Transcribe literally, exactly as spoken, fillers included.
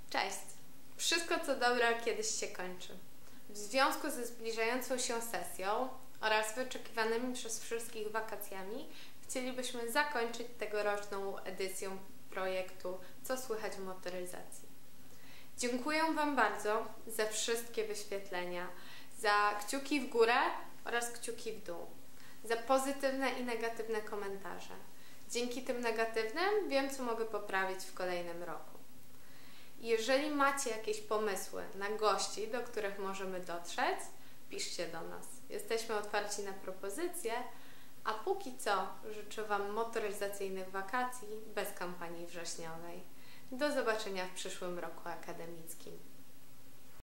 Cześć! Wszystko co dobre kiedyś się kończy. W związku ze zbliżającą się sesją oraz wyczekiwanymi przez wszystkich wakacjami chcielibyśmy zakończyć tegoroczną edycję projektu Co słychać w motoryzacji. Dziękuję Wam bardzo za wszystkie wyświetlenia, za kciuki w górę oraz kciuki w dół, za pozytywne i negatywne komentarze. Dzięki tym negatywnym wiem, co mogę poprawić w kolejnym roku. Jeżeli macie jakieś pomysły na gości, do których możemy dotrzeć, piszcie do nas. Jesteśmy otwarci na propozycje, a póki co życzę Wam motoryzacyjnych wakacji bez kampanii wrześniowej. Do zobaczenia w przyszłym roku akademickim.